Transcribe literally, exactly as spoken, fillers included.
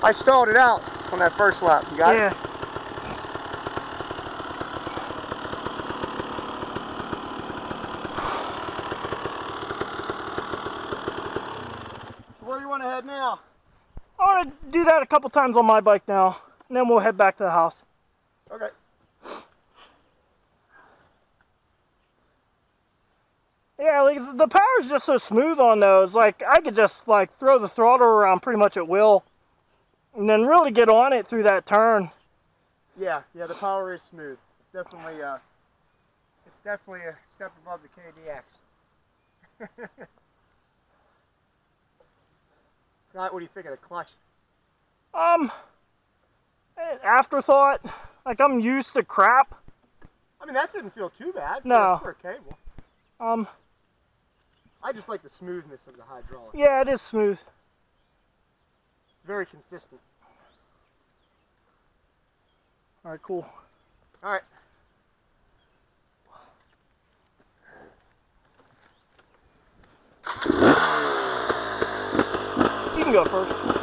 I stalled it out on that first lap. You got yeah. it? So where do you want to head now? I want to do that a couple times on my bike now, and then we'll head back to the house. Okay. Yeah, like the power's just so smooth on those. Like I could just like throw the throttle around pretty much at will, and then really get on it through that turn. Yeah, yeah, the power is smooth. It's definitely, uh, it's definitely a step above the K D X. Scott, what do you think of the clutch? Um, afterthought. Like I'm used to crap. I mean, that didn't feel too bad No. for, for a cable. Um. I just like the smoothness of the hydraulic. Yeah, it is smooth. It's very consistent. All right, cool. All right. You can go first.